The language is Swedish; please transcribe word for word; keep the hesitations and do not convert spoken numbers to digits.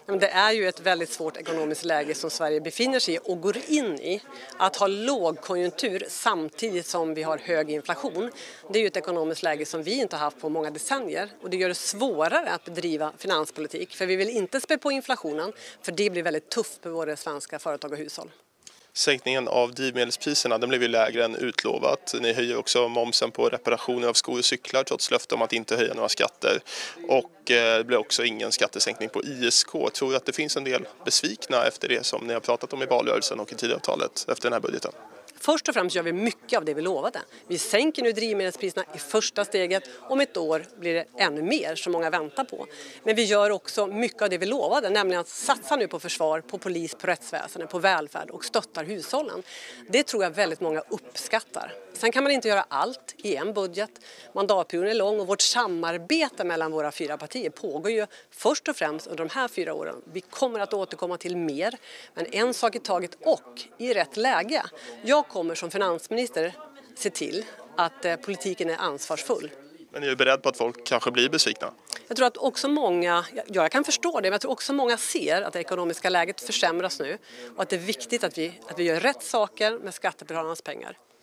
Men det är ju ett väldigt svårt ekonomiskt läge som Sverige befinner sig i och går in i. Att ha lågkonjunktur samtidigt som vi har hög inflation, det är ju ett ekonomiskt läge som vi inte har haft på många decennier. Och det gör det svårare att bedriva finanspolitik, för vi vill inte spä på inflationen, för det blir väldigt tufft för våra svenska företag och hushåll. Sänkningen av drivmedelspriserna, den blev ju lägre än utlovat. Ni höjer också momsen på reparationer av skor och cyklar trots löfte om att inte höja några skatter. Och det blir också ingen skattesänkning på I S K. Tror du att det finns en del besvikna efter det som ni har pratat om i valrörelsen och i Tidöavtalet efter den här budgeten? Först och främst gör vi mycket av det vi lovade. Vi sänker nu drivmedelspriserna i första steget. Om ett år blir det ännu mer som många väntar på. Men vi gör också mycket av det vi lovade, nämligen att satsa nu på försvar, på polis, på rättsväsende, på välfärd och stöttar hushållen. Det tror jag väldigt många uppskattar. Sen kan man inte göra allt i en budget. Mandatperioden är lång och vårt samarbete mellan våra fyra partier pågår ju först och främst under de här fyra åren. Vi kommer att återkomma till mer, men en sak i taget och i rätt läge. Jag kommer som finansminister se till att politiken är ansvarsfull. Men är du beredd på att folk kanske blir besvikna? Jag tror att också många, ja, jag kan förstå det, men jag tror också många ser att det ekonomiska läget försämras nu och att det är viktigt att vi, att vi gör rätt saker med skattebetalarnas pengar.